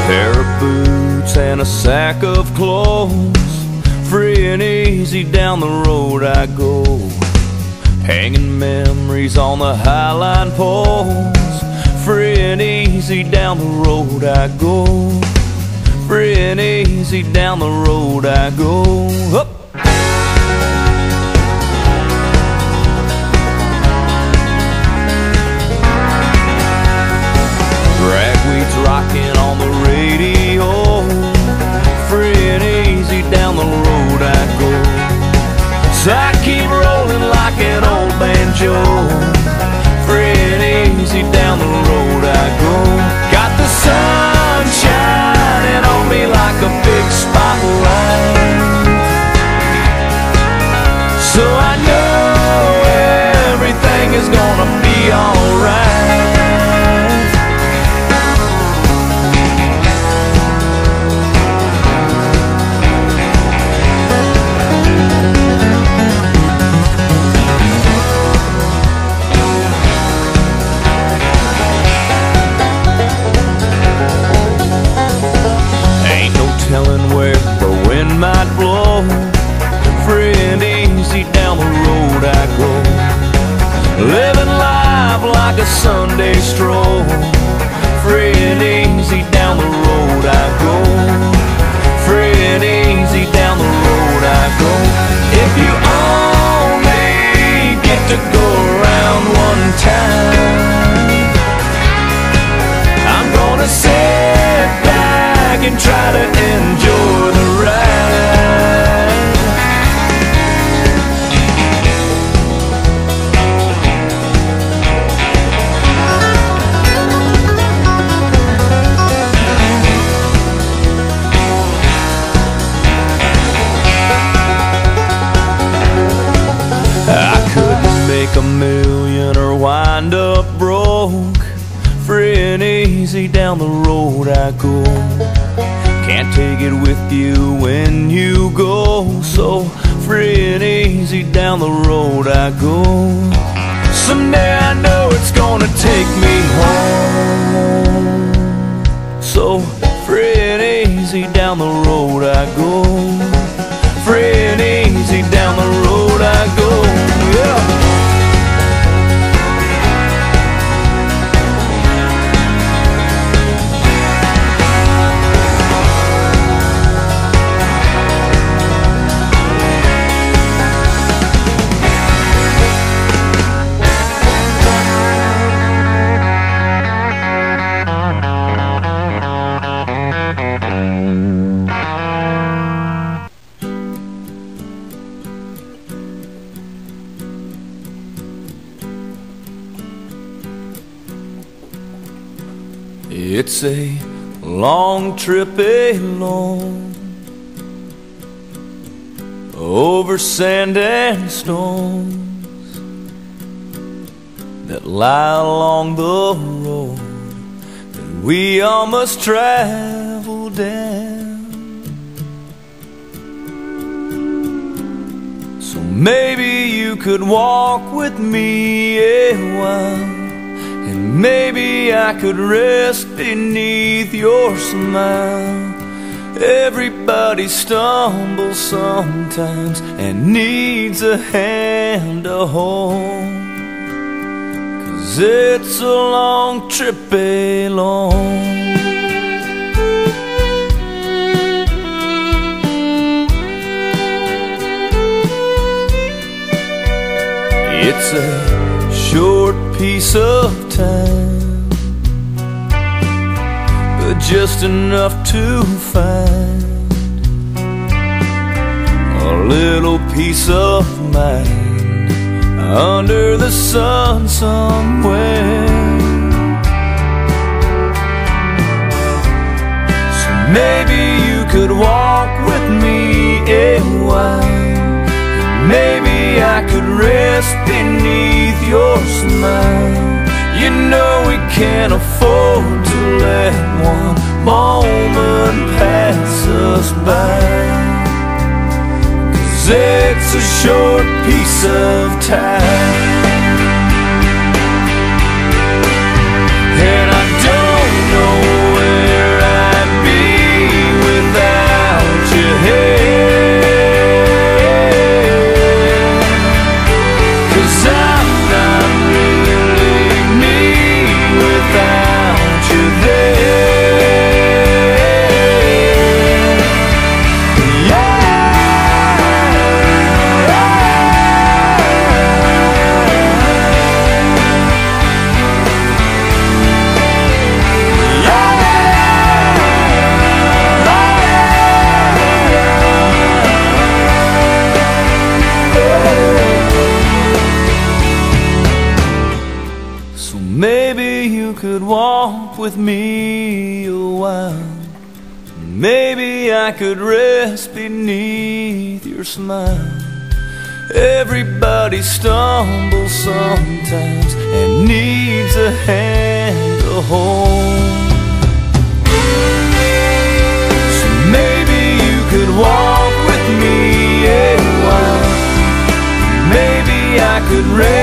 Pair of boots and a sack of clothes, free and easy down the road I go. Hanging memories on the highline poles, free and easy down the road I go. Free and easy down the road I go. Up. Ragweed's rocking on the radio, free and easy down the road I go. So I keep rolling like an old banjo, free and easy down the road I go. Got the sun shining on me like a big spotlight, so I know everything is gonna be alright. Telling where the wind might blow, free and easy down the road I go. Living life like a Sunday stroll, free and easy down the road I go. Free and easy down the road I go. If you only get to go around one time, I'm gonna sit back and try to enjoy the ride. I couldn't make a million or wind up broke, free and easy down the road I go. Can't take it with you when you go, so free and easy down the road I go. Someday I know it's gonna take me home, so free and easy down the road I go. Free and easy down the road I go, yeah. It's a long trip alone, over sand and stones that lie along the road that we all must travel down. So maybe you could walk with me a while, and maybe I could rest beneath your smile. Everybody stumbles sometimes and needs a hand to hold, 'cause it's a long trip alone. It's a short piece of time, but just enough to find a little peace of mind under the sun somewhere. So maybe you could walk with me a while, maybe I could rest beneath your smile. You know we can't afford to let one moment pass us by, 'cause it's a short piece of time. And I don't know where I'd with me a while. Maybe I could rest beneath your smile. Everybody stumbles sometimes and needs a hand to hold. So maybe you could walk with me a while. Maybe I could rest